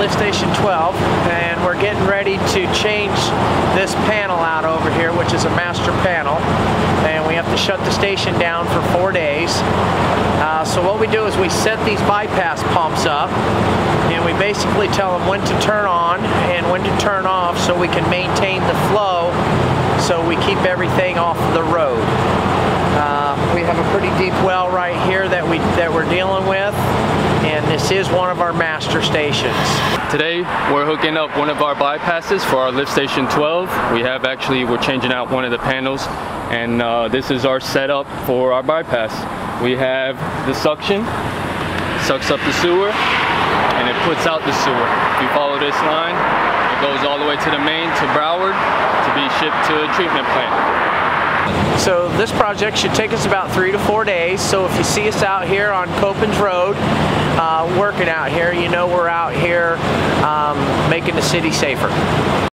lift station 12, and we're getting ready to change this panel out over here, which is a master panel, and we have to shut the station down for 4 days. So what we do is we set these bypass pumps up, and we basically tell them when to turn on and when to turn off so we can maintain the flow, so we keep everything off the road. We have a pretty deep well right here that we're dealing with, and this is one of our master stations. Today we're hooking up one of our bypasses for our lift station 12. We're changing out one of the panels, and this is our setup for our bypass. We have the suction, sucks up the sewer, and it puts out the sewer. If you follow this line, it goes all the way to the main to Broward to be shipped to a treatment plant. So this project should take us about 3 to 4 days. So if you see us out here on Copans Road, working out here, you know we're out here making the city safer.